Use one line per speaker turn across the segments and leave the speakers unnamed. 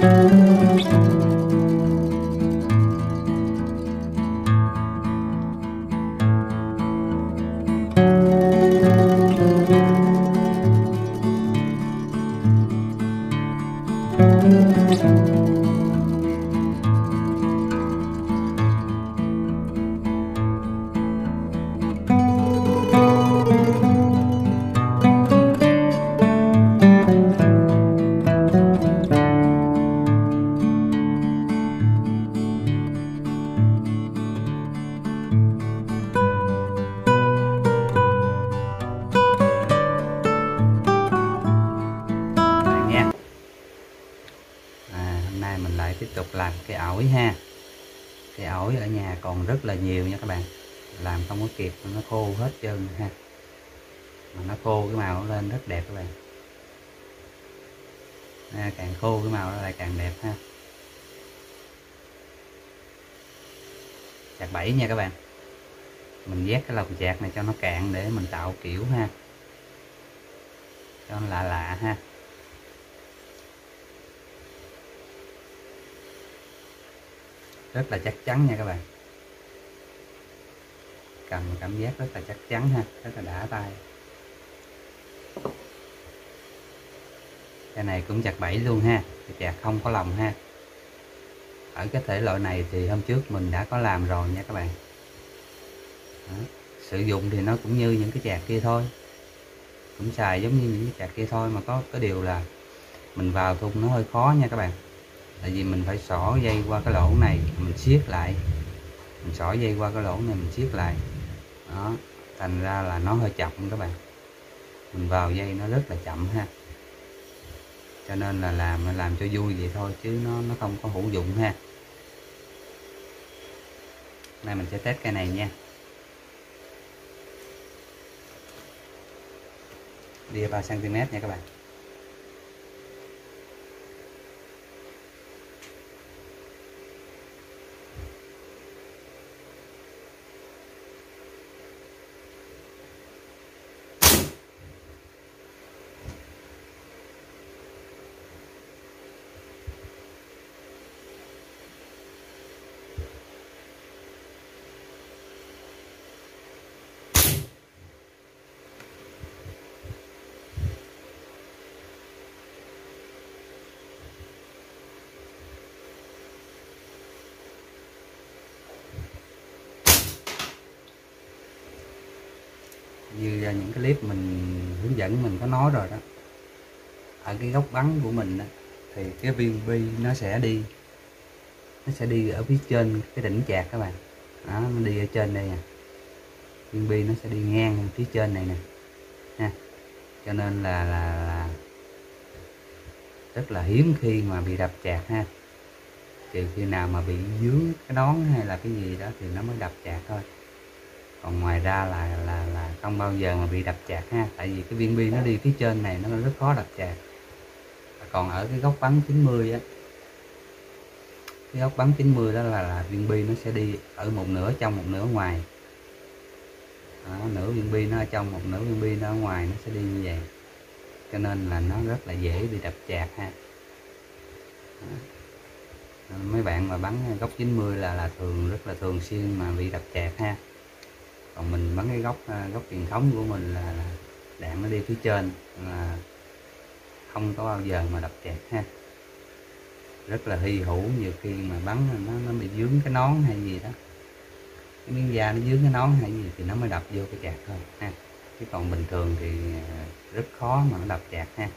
Mình lại tiếp tục làm cây ổi ha. Cây ổi ở nhà còn rất là nhiều nha các bạn, làm không có kịp, nó khô hết trơn ha, mà nó khô cái màu nó lên rất đẹp các bạn. Càng khô cái màu nó lại càng đẹp ha. Chạc 7 nha các bạn, mình vét cái lồng chạc này cho nó cạn để mình tạo kiểu ha, cho nó lạ lạ ha. Rất là chắc chắn nha các bạn, cầm cảm giác rất là chắc chắn ha, rất là đã tay. Cái này cũng chạc 7 luôn ha, chạc không có lồng ha. Ở cái thể loại này thì hôm trước mình đã có làm rồi nha các bạn. Đó. Sử dụng thì nó cũng như những cái chạc kia thôi, cũng xài giống như những cái chạc kia thôi, mà có điều là mình vào thun nó hơi khó nha các bạn. Tại vì mình phải xỏ dây qua cái lỗ này mình siết lại, mình xỏ dây qua cái lỗ này mình siết lại đó, thành ra là nó hơi chậm các bạn, mình vào dây nó rất là chậm ha, cho nên là làm cho vui vậy thôi chứ nó không có hữu dụng ha. Nay mình sẽ test cây này nha, đi 3 cm nha các bạn. Như những cái clip mình hướng dẫn mình có nói rồi đó, ở cái góc bắn của mình đó, thì cái viên bi nó sẽ đi ở phía trên cái đỉnh chạc các bạn. Đó, nó đi ở trên đây nè, viên bi nó sẽ đi ngang phía trên này nè ha, cho nên là rất là hiếm khi mà bị đập chạc ha, trừ khi nào mà bị dướng cái nón hay là cái gì đó thì nó mới đập chạc thôi, còn ngoài ra là không bao giờ mà bị đập chạc ha, tại vì cái viên bi nó đi phía trên này nó rất khó đập chạc. Còn ở cái góc bắn 90 á, cái góc bắn 90 đó là viên bi nó sẽ đi ở một nửa trong một nửa ngoài đó, nửa viên bi nó ở trong, một nửa viên bi nó ở ngoài, nó sẽ đi như vậy, cho nên là nó rất là dễ bị đập chạc ha. Đó. Mấy bạn mà bắn góc 90 là rất là thường xuyên mà bị đập chạc ha. Còn mình bắn cái góc truyền thống của mình là đạn nó đi phía trên, là không có bao giờ mà đập chạc ha, rất là hy hữu. Nhiều khi mà bắn nó bị vướng cái nón hay gì đó, cái miếng da nó vướng cái nón hay gì thì nó mới đập vô cái chạc thôi ha, chứ còn bình thường thì rất khó mà nó đập chạc ha.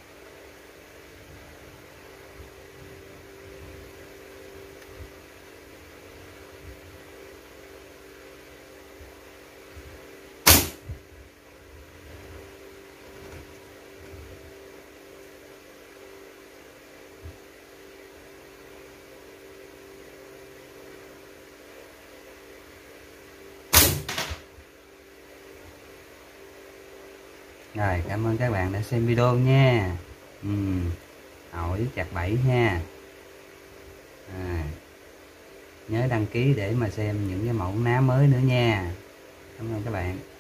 Rồi, cảm ơn các bạn đã xem video nha. Ổi chạc 7 ha. Nhớ đăng ký để mà xem những cái mẫu ná mới nữa nha. Cảm ơn các bạn.